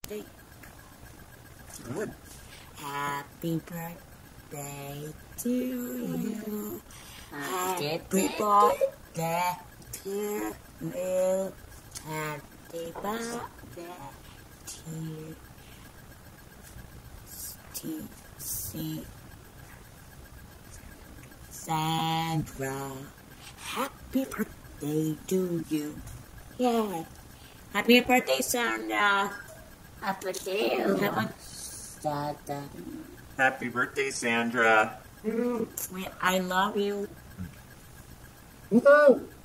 birthday. Good. Happy birthday to you. Happy birthday to you. Happy birthday to Sandra. Happy birthday to you. Yeah. Happy birthday, Sandra. Happy birthday. Sandra. Happy birthday, Sandra. I love you.